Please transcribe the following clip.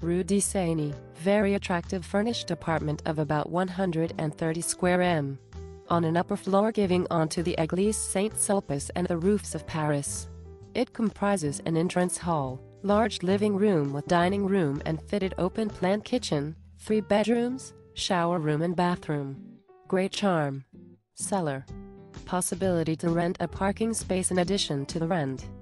Rue de Seine, very attractive furnished apartment of about 130 square m. On an upper floor giving onto the Église Saint-Sulpice and the roofs of Paris. It comprises an entrance hall, large living room with dining room and fitted open-plan kitchen, 3 bedrooms, shower room and bathroom. Great charm. Cellar. Possibility to rent a parking space in addition to the rent.